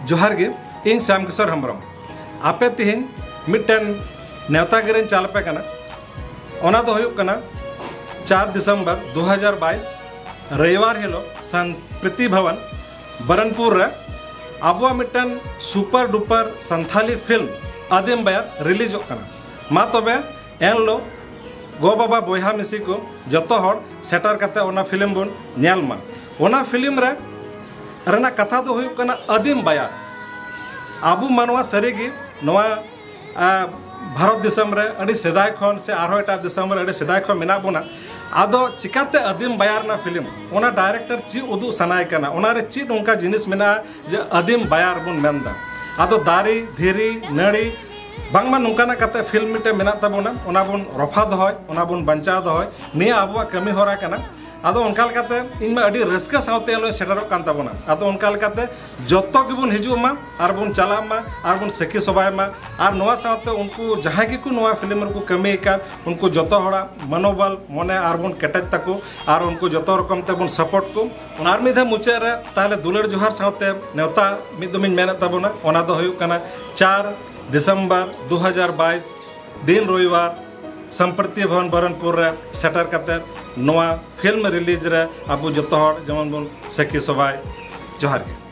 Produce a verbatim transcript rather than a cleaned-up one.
जोहार गे इन श्याम किशोर हेम्ब्रम आपे तिहिन मिट्टन नेवता गिरन चालपे कना ओना दो हुयुक कना चार दिसंबर दो हज़ार बाईस रविवार हिलो संस्कृति भवन बरनपुर रे आबुआ मिट्टन सुपर डुपर संथाली फिल्म आदिम बयार रिलीज कना मा तबे एनलो गो बाबा बोहा मिसी को जतो हर सेटर कते ओना फिल्म बन नेल मा ओना फिल्म रे रना कथा दो हुयुक कना आदिम बयार आबू मानवा सरीगी नवा भारत दिसम रे अड़ी सेदाय खन से आरो एटा दिसम रे अड़ी सेदाय खन मेना बोना आदो चिकाते आदिम बयार ना फिल्म ओना डायरेक्टर ची उदु सनाय कना ओना रे ची नोंका जिनिस मेना जे आदिम बयार बुन मेनदा आदो दारी धीरी नड़ी बांगमा नोंकाना कते फिल्म मिटे मेना ताबोना ओना बुन रफा दहय ओना बुन बंचा दहय निया आबुआ कमी होरा कना आदो उनका लकाते इनमे अड़ी रस्का सावते लो सेटरो कान ताबोना आदो उनका लकाते जत्तो गिबुन हिजु मा आर बुन चला मा आर बुन सेकी सबाय मा आर नोवा सावते उनको जहां गी को नोवा फिल्म को कमी का उनको जत्तो हड़ा मनोबल मने आर बुन केटेज ताको आर उनको जत्तो रकम ते बुन सपोर्ट को आर मिधा मुचे रे ताले दुलर जोहार सावते नेवता मिदमिन मेना ताबोना ओना दो हुयु कना चार दिसंबर दो हज़ार बाईस दिन रविवार संस्कृति भवन बरनपुर रे सेटर कते नोवा फिल्म रिलीज रे आबू जतो हर जेमन बुन सेकी सबाय जोहार।